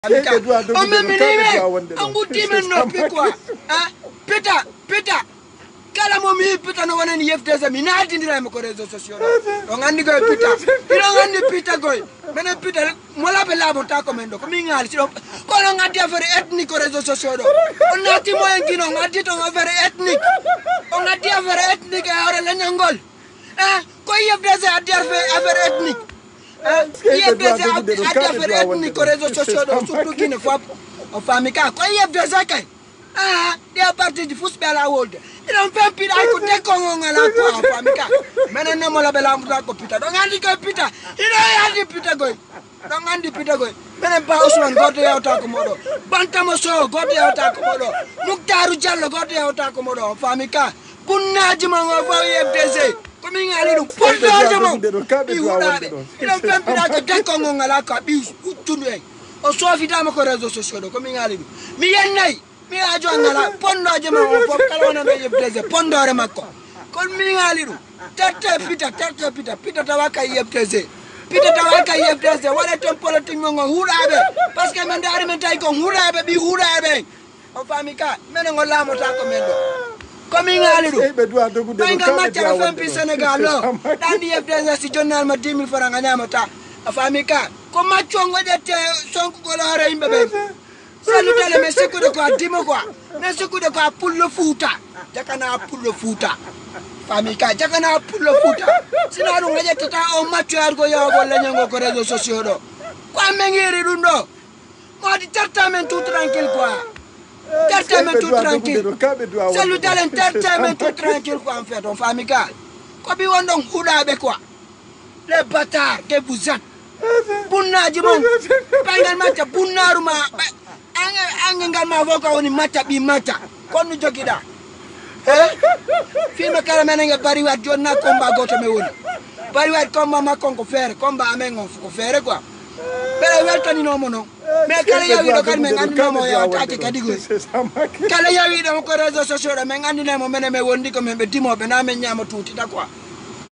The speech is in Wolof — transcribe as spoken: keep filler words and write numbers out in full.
Amika. O me minime. Angu time no pikwa. Ah, pita, pita. Kala mo mi pita no wana ni yefteza mi na dindira mo ko rezo sosio. O ngandi go pita. Iro ngandi pita goy. Mena pita mola be labo ta komendo ko mi ngal siro. Ko no ngadi affaire ethnique rezo sosio do. O nati mo engino ngadi to affaire ethnique. O ngadi affaire ethnique ora la nyangol. Ah, ko yefteza adi affaire ethnique. Iya biasa ada affaire ethnique rezo sosio do surtout kine fop o famika ko yefteza kai. Ah, dia parti di football a world. Il on fait pita ko te ko ngala ko famika. Mena na mola bela muta ko pita. Donc andi ko pita. Il andi pita goy. Donc andi pita goy. Mena ba Ousmane goto yawta ko modo. Bantamo so goto yawta ko modo. Muktaru Jallo goto yawta ko modo famika. Kunnaji mo ngo F D C. Ko mi ngali du pondoje mo. Il on fait pita ko te ko ngala ko bi utunwe. O so fitama ko réseaux sociaux do ko mi ngali du. Mi yennay mi ajo ngala pondo je ma fo kala wona be yebteze pondore makko kon mi ngali du tete pita tete pita pita tawaka yebteze pita tawaka yebteze wala ton politique ngo hurabe parce que men dari men tay ko hurabe bi hurabe o famika men ngo lamo ta ko men do ko mi ngali du be do dogu de ko matcha fam pi Sénégal lo dandi yebteze si journal ma dix mille francs nganyama ta o famika ko matcho ngojete sonko ko la re imbe be Salut les messieurs de quoi dis-moi quoi messieurs de quoi pour le foot jakana pour le foot famika jakana pour le foot sinon on va tata on match argo ya go la nyango ko réseaux sociaux do quoi mengiri dundo mo di entertainment tout tranquille quoi entertainment tout tranquille salut les entertainment tout tranquille quoi en fait on famika ko bi won donc huda be quoi les bâtards que vous êtes bunna jimon pangal match bunna ruma Anga ngal ma voka woni mata bi mata konno jogida eh fima kala menenga bari wat jonna combat goto me woni bari wat combat makon ko fere combat amengo ko fere quoi bela weltani no mono me kala yawi do kan men andi no mo ya tati kadigo kala yawi do ko réseaux sociaux men andi no mo menen me wondi ko men be dimo be na men nyama tuti da quoi